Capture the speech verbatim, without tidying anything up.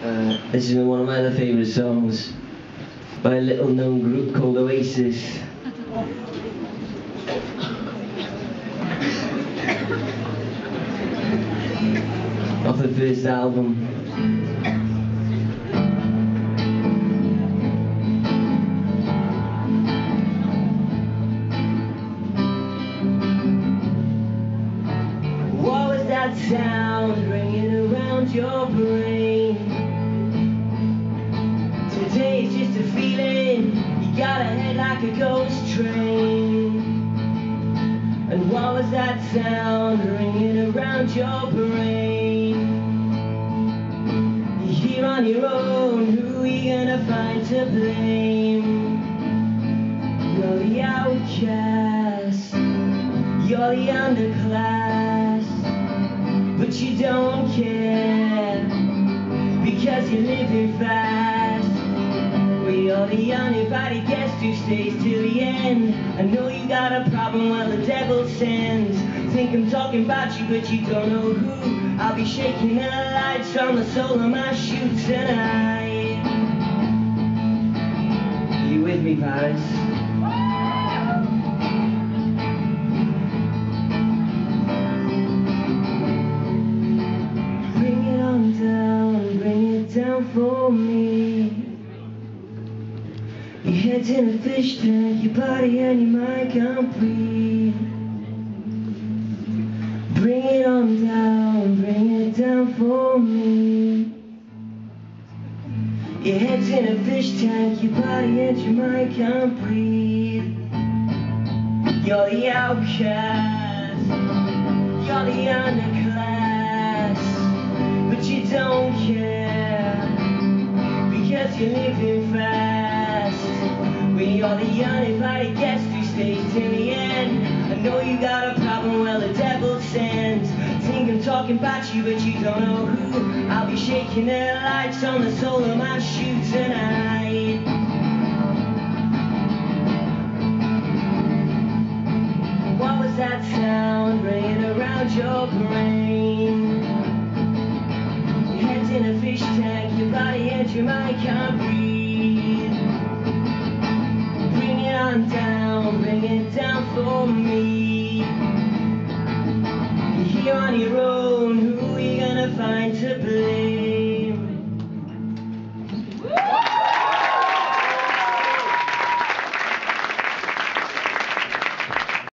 Uh, this is one of my other favourite songs by a little known group called Oasis. Off the first album. What was that sound ringing around your brain? Today's just a feeling, you got a head like a ghost train. And what was that sound ringing around your brain? You're here on your own, who are you gonna find to blame? You're the outcast, you're the underclass, but you don't care, because you're living fast. You're the uninvited guest who stays till the end. I know you got a problem, well the devil sends. Think I'm talking about you, but you don't know who. I'll be shaking the lights from the sole of my shoe tonight. You with me, Paris? Bring it on down, bring it down for me. Your head's in a fish tank, your body and your mind can't breathe. Bring it on down, bring it down for me. Your head's in a fish tank, your body and your mind can't breathe. You're the outcast, you're the underclass, but you don't care, because you're living fast. We are the uninvited guest who stays till the end. I know you got a problem, well the devil sends. Think I'm talking about you, but you don't know who. I'll be shaking the lights on the sole of my shoe tonight. What was that sound ringing around your brain? Your head's in a fish tank, your body and your mind can't breathe. Down, bring it down for me. You're here on your own, who are you gonna find to blame?